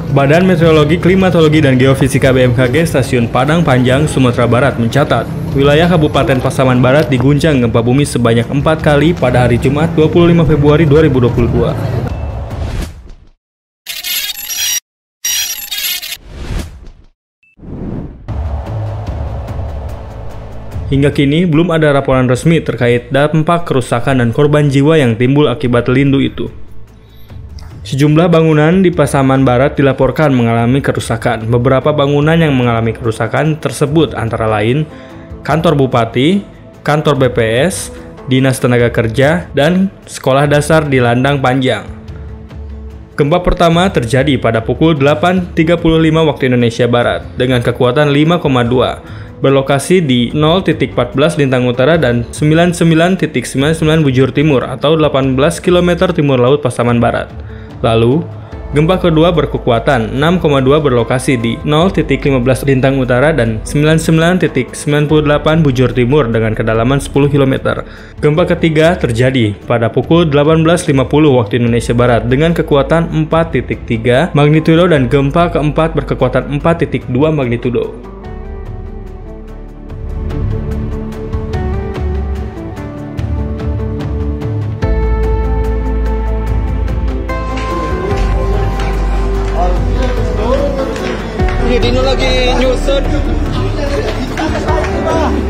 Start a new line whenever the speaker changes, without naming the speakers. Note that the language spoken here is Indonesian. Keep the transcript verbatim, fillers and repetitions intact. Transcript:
Badan Meteorologi, Klimatologi, dan Geofisika B M K G Stasiun Padang Panjang, Sumatera Barat mencatat, wilayah Kabupaten Pasaman Barat diguncang gempa bumi sebanyak empat kali pada hari Jumat dua puluh lima Februari dua ribu dua puluh dua. Hingga kini, belum ada laporan resmi terkait dampak kerusakan dan korban jiwa yang timbul akibat lindu itu. Sejumlah bangunan di Pasaman Barat dilaporkan mengalami kerusakan. Beberapa bangunan yang mengalami kerusakan tersebut antara lain kantor bupati, kantor B P S, dinas tenaga kerja, dan sekolah dasar di Landang Panjang. Gempa pertama terjadi pada pukul delapan tiga puluh lima waktu Indonesia Barat dengan kekuatan lima koma dua, berlokasi di nol titik empat belas Lintang Utara dan sembilan puluh sembilan titik sembilan puluh sembilan Bujur Timur atau delapan belas kilometer timur laut Pasaman Barat. Lalu, gempa kedua berkekuatan enam koma dua berlokasi di nol titik lima belas Lintang Utara dan sembilan puluh sembilan titik sembilan puluh delapan Bujur Timur dengan kedalaman sepuluh kilometer. Gempa ketiga terjadi pada pukul delapan belas lima puluh waktu Indonesia Barat dengan kekuatan empat titik tiga magnitudo dan gempa keempat berkekuatan empat titik dua magnitudo.
Ini Dino lagi nyusun.